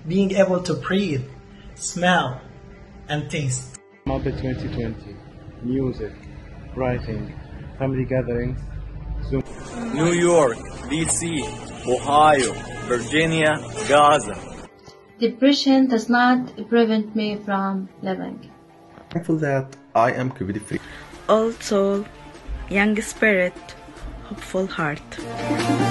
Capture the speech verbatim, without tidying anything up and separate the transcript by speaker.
Speaker 1: being able to breathe, smell, and taste.
Speaker 2: Muppet twenty twenty, music, writing, family gatherings, Zoom.
Speaker 3: New York, D C, Ohio, Virginia, Gaza.
Speaker 4: Depression does not prevent me from living.
Speaker 5: Thankful that I am COVID free.
Speaker 6: Old soul, young spirit, hopeful heart.